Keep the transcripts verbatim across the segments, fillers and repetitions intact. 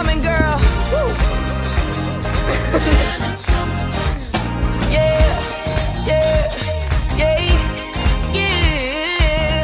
coming, girl. Woo. Yeah, yeah, yeah, yeah.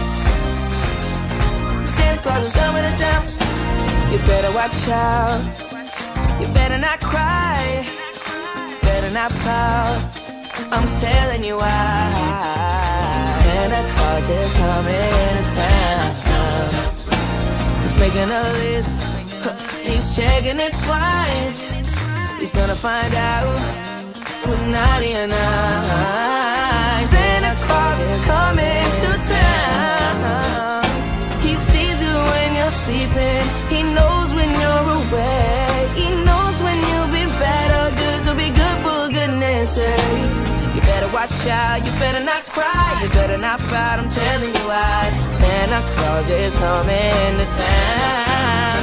Santa Claus is coming to town. You better watch out. You better not cry. Better not pout. I'm telling you why. Santa Claus is coming to town. He's making a list. He's checking it twice. He's gonna find out who's naughty and nice. Santa Claus is coming to town. He sees you when you're sleeping. He knows when you're awake. He knows when you'll be bad or good. So be good for goodness sake. You better watch out. You better not cry. You better not pout. I'm telling you why. Santa Claus is coming to town.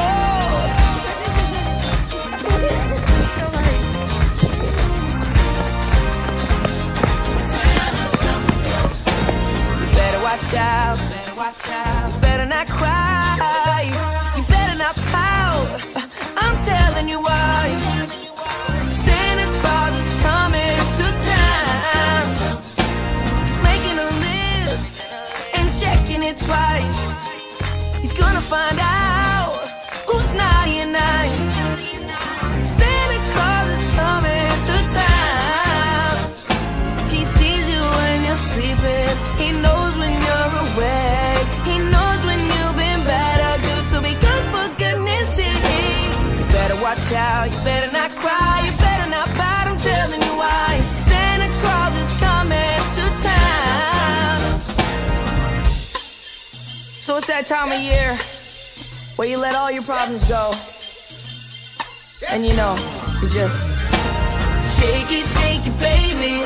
Watch out, better watch out. You better not cry. You better not pout. I'm telling you why. Santa Claus is coming to town. He's making a list and checking it twice. He's gonna find out who's naughty and nice. Santa Claus is coming to town. He sees you when you're sleeping. He knows when you're awake. He knows when you've been bad or good. So be good for goodness sake. You better watch out. You better not cry. You better not pout. I'm telling you why. Santa Claus is coming to town. So it's that time of year where you let all your problems go. And you know, you just shake it, shake it, baby.